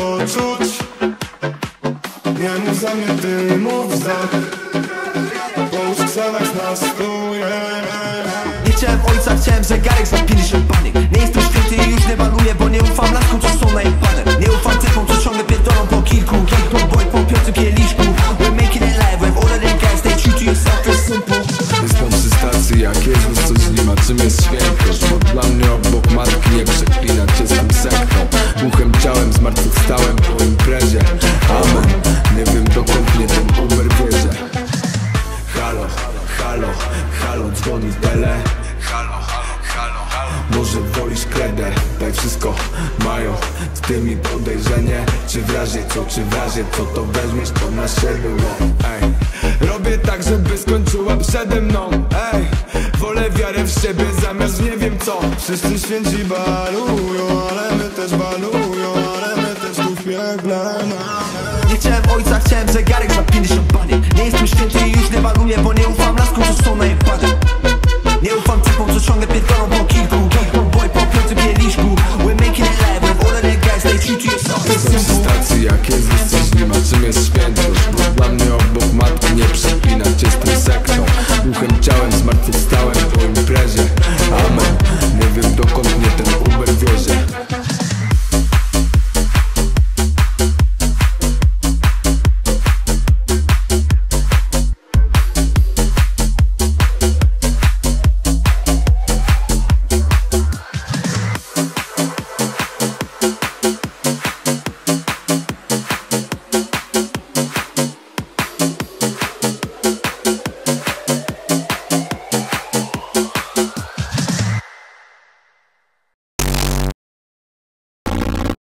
poczuć. Nie mów za mnie, ty mów za. Połóż Xanax na stół, Nie chciałem ojca, chciałem zegarek za 50 baniek. Nie jestem święty i już nie baluję, bo nie ufam laskom, co są najebane. Nie ufam typom, co ciągle pierdolą po kilku boy po piątym kieliszku. We're making it live, we've all of them guys. Stay true to yourself, it's simple. Jestem przy stacji jak Jezus, coś nie ma czym jest świętość. Bo dla mnie obok matki nie przeklinać jestem sektą. Duchem, ciałem, zmartwychwstałem po imprezie. Amen, nie wiem dokąd mnie ten Uber bierze. Halo, halo, halo, dzwoni tele. Halo, halo, może wolisz kredę. Daj wszystko, mają z tymi podejrzenie. Czy w razie co to weźmiesz to na siebie, no. Ej, robię tak, żeby skończyła przede mną. Ej, wolę wiarę w siebie zamiast nie wiem co. Wszyscy święci balują, ale my też balują, ale my też tu chwieglemy. Nie chciałem ojca, chciałem zegarek za 50 baniek. Nie jestem święty i już nie baluję, bo nie ufam laskom, co są najebane. Nie ufam typom, co ciągle pierdolą po kilku boy po piątym kieliszku. We're making it live, we've all of them guys. Stay true to yourself, it's Jestem przy simple. stacji jak Jezus, coś nie ma czym jest świętość. Bo dla mnie obok